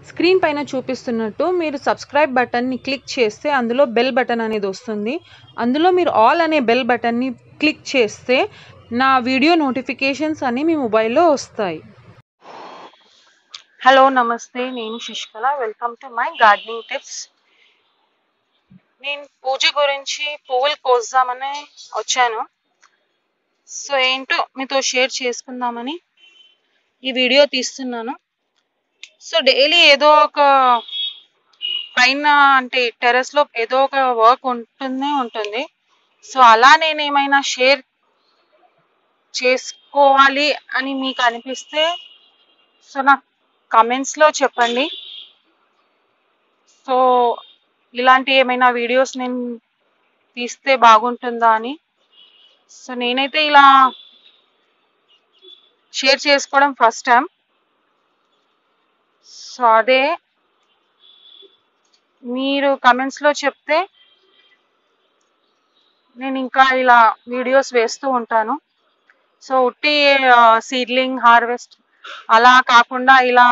Screen పైన చూపిస్తున్నట్టు మీరు సబ్స్క్రైబ్ బటన్ని క్లిక్ చేస్తే అందులో బెల్ బటన్ అనేది వస్తుంది. అందులో మీరు ఆల్ అనే బెల్ బటన్ని క్లిక్ చేస్తే నా వీడియో నోటిఫికేషన్స్ అన్నీ మీ మొబైల్లో వస్తాయి. హలో నమస్తే, నేను Sasikala. Welcome to my gardening tips. నేను పూజ గురించి పువ్వులు కోద్దామని వచ్చాను. సో ఏంటో మీతో షేర్ చేసుకుందామని ఈ వీడియో తీస్తున్నాను. సో డైలీ ఏదో ఒక పైన అంటే టెర్రస్లో ఏదో ఒక వర్క్ ఉంటుంది. సో అలా నేను ఏమైనా షేర్ చేసుకోవాలి అని మీకు అనిపిస్తే సో నాకు కమెంట్స్లో చెప్పండి. సో ఇలాంటి ఏమైనా వీడియోస్ నేను తీస్తే బాగుంటుందా అని. సో నేనైతే ఇలా షేర్ చేసుకోవడం ఫస్ట్ టైం. సో అదే మీరు కమెంట్స్లో చెప్తే నేను ఇంకా ఇలా వీడియోస్ వేస్తూ ఉంటాను. సో ఉట్టి సీడ్లింగ్ హార్వెస్ట్ అలా కాకుండా ఇలా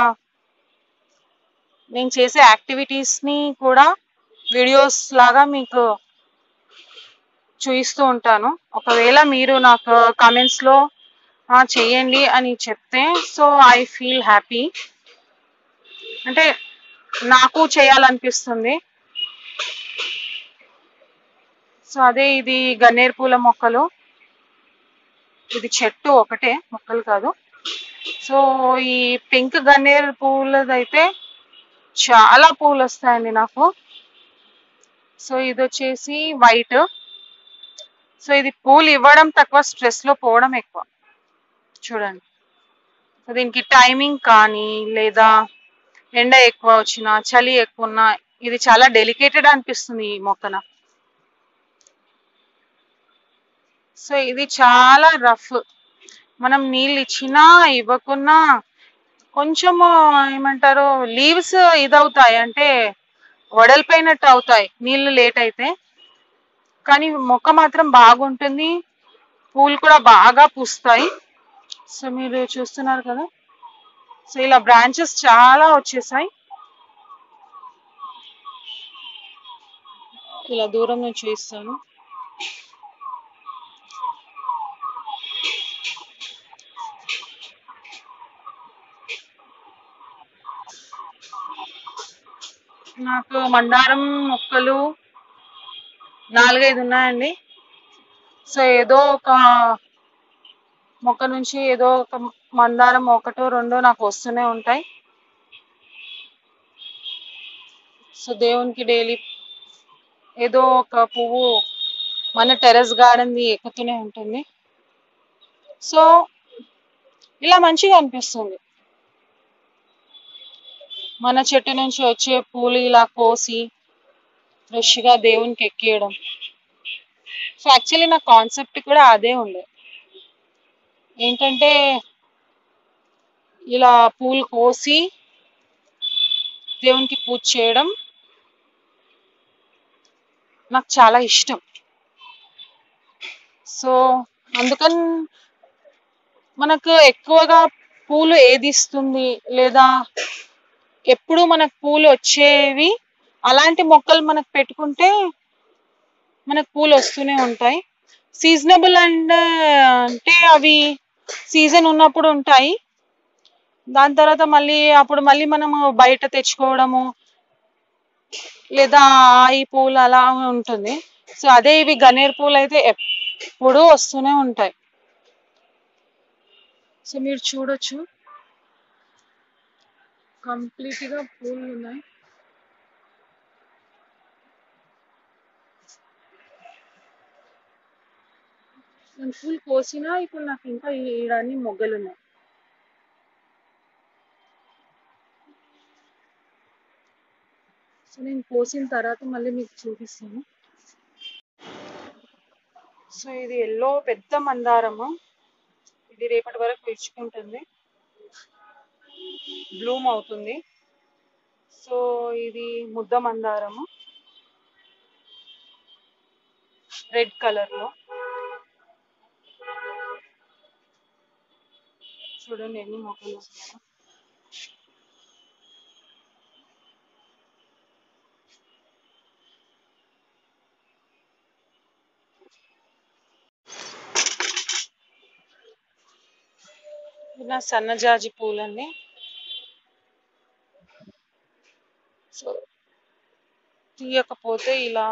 నేను చేసే యాక్టివిటీస్ని కూడా వీడియోస్ లాగా మీకు చూపిస్తూ ఉంటాను. ఒకవేళ మీరు నాకు కామెంట్స్లో చేయండి అని చెప్తే సో ఐ ఫీల్ హ్యాపీ. అంటే నాకు చేయాలనిపిస్తుంది. సో అదే ఇది గన్నేరు పూల మొక్కలు. ఇది చెట్టు ఒకటే, మొక్కలు కాదు. సో ఈ పింక్ గన్నేరు పూలదైతే చాలా పూలు వస్తాయండి నాకు. సో ఇది వచ్చేసి వైట్. సో ఇది పూలు ఇవ్వడం తక్కువ, స్ట్రెస్లో పోవడం ఎక్కువ. చూడండి, సో దీనికి టైమింగ్ కానీ లేదా ఎండ ఎక్కువ వచ్చినా చలి ఎక్కువ ఉన్నా ఇది చాలా డెలికేటెడ్ అనిపిస్తుంది ఈ మొక్కన. సో ఇది చాలా రఫ్. మనం నీళ్ళు ఇచ్చినా ఇవ్వకున్నా కొంచెము ఏమంటారు లీవ్స్ ఇదవుతాయి, అంటే వడలిపోయినట్టు అవుతాయి నీళ్ళు లేట్ అయితే. కానీ మొక్క మాత్రం బాగుంటుంది, పూలు కూడా బాగా పూస్తాయి. సో మీరు చూస్తున్నారు కదా, సో ఇలా బ్రాంచెస్ చాలా వచ్చేసాయి. ఇలా దూరం నుంచి చూపిస్తాను. నాకు మందారం మొక్కలు 4-5 ఉన్నాయండి. సో ఏదో ఒక మొక్క నుంచి ఏదో ఒక మందారం ఒకటో రెండో నాకు వస్తూనే ఉంటాయి. సో దేవునికి డైలీ ఏదో ఒక పువ్వు మన టెర్రస్ గార్డెన్ది ఎక్కుతూనే ఉంటుంది. సో ఇలా మంచిగా అనిపిస్తుంది. మన చెట్టు నుంచి వచ్చే పూలు ఇలా కోసి ఫ్రెష్గా దేవునికి ఎక్కియడం. సో యాక్చువల్లీ నా కాన్సెప్ట్ కూడా అదే ఉండే, ఏంటంటే ఇలా పూలు కోసి దేవునికి పూజ చేయడం నాకు చాలా ఇష్టం. సో అందుకని మనకు ఎక్కువగా పూలు ఏది ఇస్తుంది లేదా ఎప్పుడు మనకు పూలు వచ్చేవి అలాంటి మొక్కలు మనకు పెట్టుకుంటే మనకు పూలు వస్తూనే ఉంటాయి. సీజనబుల్ అంటే అవి సీజన్ ఉన్నప్పుడు ఉంటాయి, దాని తర్వాత అప్పుడు మళ్ళీ మనము బయట తెచ్చుకోవడము లేదా ఈ పూలు అలా ఉంటుంది. సో అదే ఇవి గన్నేరు పూలు అయితే ఎప్పుడూ వస్తూనే ఉంటాయి. సో మీరు చూడొచ్చు, కంప్లీట్గా పూలు ఉన్నాయి. నేను పూలు కోసినా ఇప్పుడు నాకు ఇంకా ఇవన్నీ మొగ్గలు ఉన్నాయి. సో నేను కోసిన తర్వాత మళ్ళీ మీకు చూపిస్తాను. సో ఇది ఎల్లో పెద్ద మందారము, ఇది రేపటి వరకు విచ్చుకుంటుంది, బ్లూమ్ అవుతుంది. సో ఇది ముద్ద మందారము, రెడ్ కలర్లో. చూడండి ఎన్ని మొక్కలు వస్తున్నాయో. ఇలా సన్నజాజి పూలండి. సో తీయకపోతే ఇలా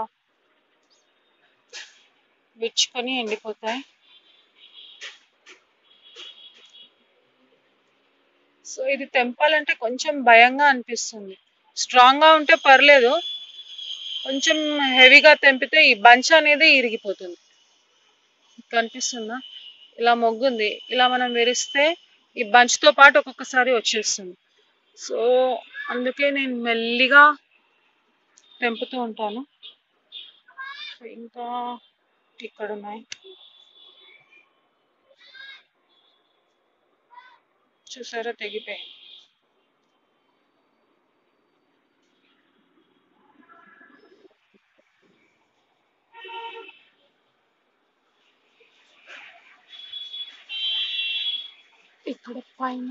విచ్చుకొని ఎండిపోతాయి. సో ఇది తెంపాలంటే కొంచెం భయంగా అనిపిస్తుంది. స్ట్రాంగ్ గా ఉంటే పర్లేదు, కొంచెం హెవీగా తెంపితే ఈ బంచ్ అనేది ఇరిగిపోతుంది. కనిపిస్తుందా? ఇలా మొగ్గుంది, ఇలా మనం విరిస్తే ఈ బంచ్ తో పాటు ఒక్కొక్కసారి వచ్చేస్తుంది. సో అందుకే నేను మెల్లిగా తెంపుతూ ఉంటాను. ఇంకా ఇక్కడ ఉన్నాయి, చూసారా తెగిపోయాయి. ఇక్కడ పైన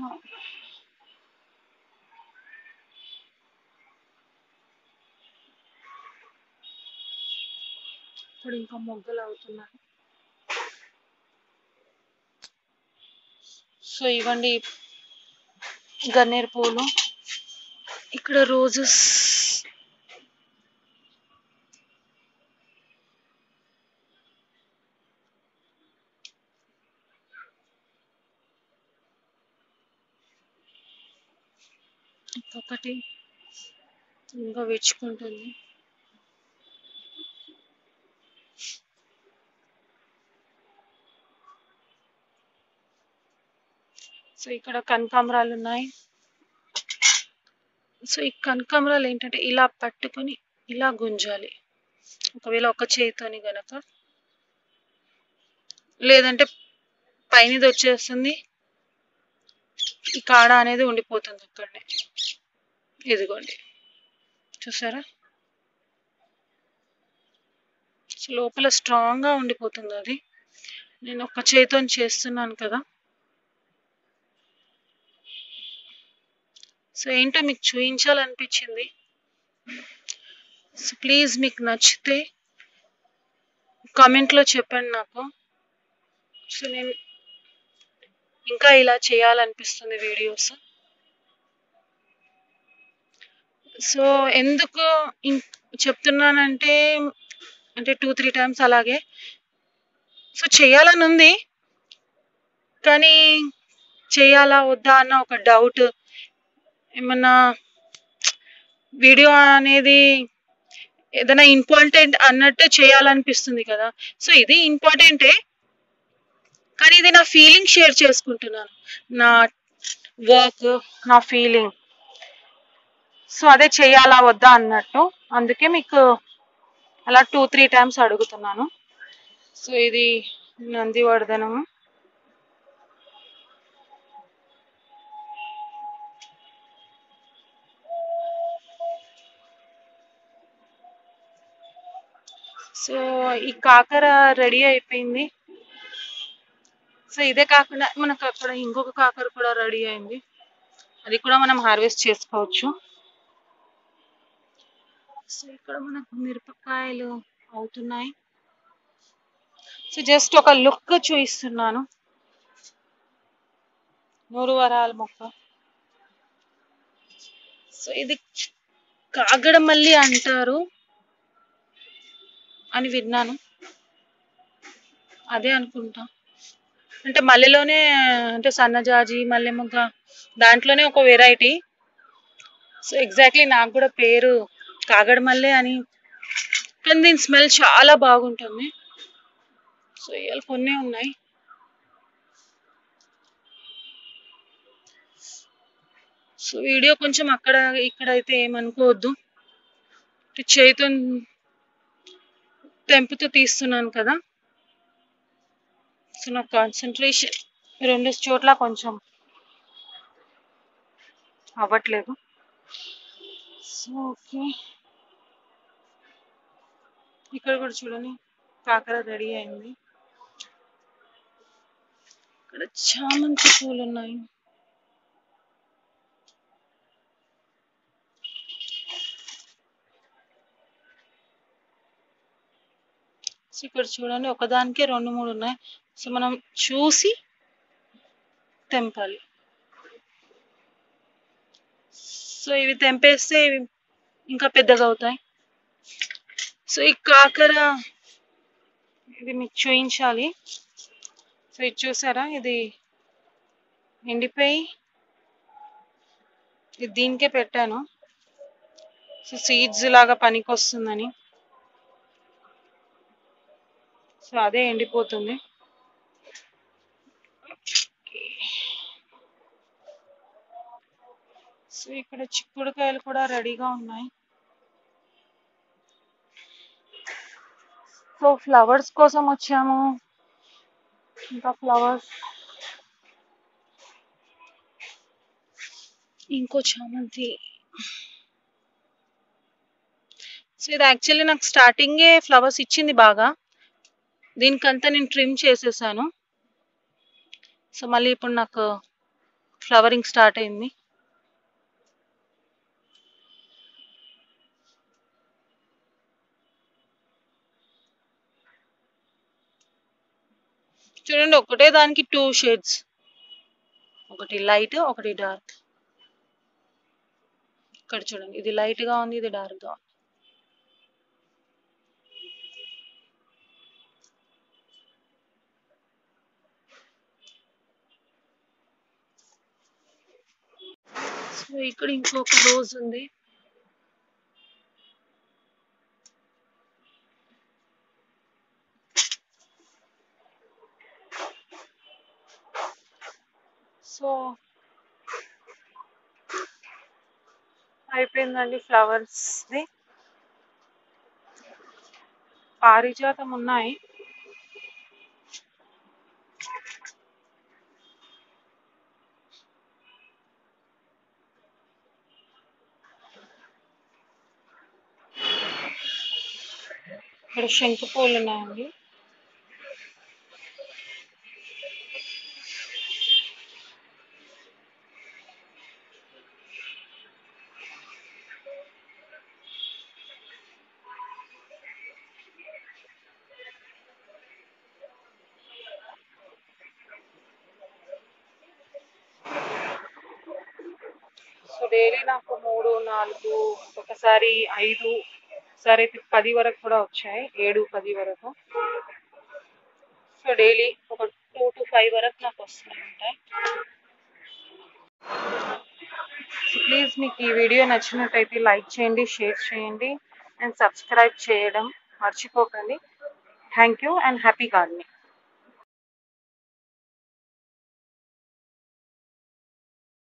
ఇప్పుడు ఇంకా మొగ్గలు అవుతున్నాయి. సో ఇవ్వండి గన్నేరు పూలు. ఇక్కడ రోజెస్. ఇంకొకటి ఇంకా విచ్చుకుంటుంది. సో ఇక్కడ కనకాంబరాలు ఉన్నాయి. సో ఈ కనకాంబరాలు ఏంటంటే ఇలా పట్టుకొని ఇలా గుంజాలి, ఒకవేళ ఒక చేతితోని గనక, లేదంటే పైనది వచ్చేస్తుంది, ఈ కాడ అనేది ఉండిపోతుంది అక్కడనే. ఇదిగోండి, చూసారా? లోపల స్ట్రాంగ్ గా ఉండిపోతుంది అది. నేను ఒక చేతితో చేస్తున్నాను కదా. సో ఏంటో మీకు చూపించాలనిపించింది. సో ప్లీజ్ మీకు నచ్చితే కామెంట్లో చెప్పండి నాకు. సో నేను ఇంకా ఇలా చేయాలనిపిస్తుంది వీడియోస్. సో ఎందుకు చెప్తున్నానంటే, అంటే 2-3 టైమ్స్ అలాగే. సో చేయాలని ఉంది, కానీ చేయాలా వద్దా అన్న ఒక డౌట్. ఏమన్నా వీడియో అనేది ఏదైనా ఇంపార్టెంట్ అన్నట్టు చేయాలనిపిస్తుంది కదా. సో ఇది ఇంపార్టెంటే, కానీ ఇది నా ఫీలింగ్ షేర్ చేసుకుంటున్నాను, నా వర్క్, నా ఫీలింగ్. సో అదే చేయాలా వద్దా అన్నట్టు, అందుకే మీకు అలా 2-3 టైమ్స్ అడుగుతున్నాను. సో ఇది నందివర్ధనము. సో ఈ కాకర రెడీ అయిపోయింది. సో ఇదే కాకుండా మనకు అక్కడ ఇంకొక కాకర కూడా రెడీ అయింది, అది కూడా మనం హార్వెస్ట్ చేసుకోవచ్చు. సో ఇక్కడ మనకు మిరపకాయలు అవుతున్నాయి. సో జస్ట్ ఒక లుక్ చూపిస్తున్నాను. 100 వరాల మొక్క. సో ఇది కాగడమల్లి అంటారు అని విన్నాను, అదే అనుకుంటా. అంటే మల్లెలోనే, అంటే సన్నజాజి మల్లె మొగ్గ దాంట్లోనే ఒక వెరైటీ. సో ఎగ్జాక్ట్లీ నాకు కూడా పేరు కాగడమల్లె అని, కానీ దీని స్మెల్ చాలా బాగుంటుంది. సో ఇవాళ కొన్ని ఉన్నాయి. సో వీడియో కొంచెం అక్కడ ఇక్కడైతే ఏమనుకోవద్దు, చేతితో తెంపుతూ తీస్తున్నాను కదా. సో నా కాన్సన్ట్రేషన్ రెండు చోట్ల కొంచెం అవ్వట్లేదు. సో ఓకే, ఇక్కడ కూడా చూడండి కాకర రెడీ అయింది. ఇక్కడ చామంతి పూలు ఉన్నాయి. సో ఇక్కడ చూడండి ఒకదానికే 2-3 ఉన్నాయి. సో మనం చూసి తెంపాలి. సో ఇవి తెంపేస్తే ఇవి ఇంకా పెద్దగా అవుతాయి. సో ఈ కాకర ఇది మీకు చూపించాలి. సో ఇది చూసారా, ఇది ఎండిపోయి ఇది దీనికే పెట్టాను. సో సీడ్స్ లాగా పనికి వస్తుందని. సో అదే ఎండిపోతుంది. సో ఇక్కడ చిక్కుడుకాయలు కూడా రెడీగా ఉన్నాయి. సో ఫ్లవర్స్ కోసం వచ్చాము. ఇంకా ఫ్లవర్స్, ఇంకో చామంతి. సో ఇది యాక్చువల్లీ నాకు స్టార్టింగే ఫ్లవర్స్ ఇచ్చింది బాగా. దీనికంతా నేను ట్రిమ్ చేసేసాను. సో మళ్ళీ ఇప్పుడు నాకు ఫ్లవరింగ్ స్టార్ట్ అయింది. చూడండి, ఒకటే దానికి 2 షేడ్స్, ఒకటి లైట్ ఒకటి డార్క్. ఇక్కడ చూడండి, ఇది లైట్ గా ఉంది, ఇది డార్క్ గా ఉంది. సో ఇక్కడ ఇంకొక రోజ్ ఉంది. సో అయిపోయిందండి ఫ్లవర్స్ ది. పారిజాతం ఉన్నాయి. ఇక్కడ శంకు పూలు ఉన్నాయండి. సో డైలీ నాకు 3, 4, ఒకసారి 5, ఒకసారి అయితే 10 వరకు కూడా వచ్చాయి. 7, 10 వరకు. సో డైలీ ఒక 2 to 5 వరకు నాకు వస్తూనే ఉంటాయి. సో ప్లీజ్ మీకు ఈ వీడియో నచ్చినట్టయితే లైక్ చేయండి, షేర్ చేయండి అండ్ సబ్స్క్రైబ్ చేయడం మర్చిపోకండి. Thank you and happy gardening.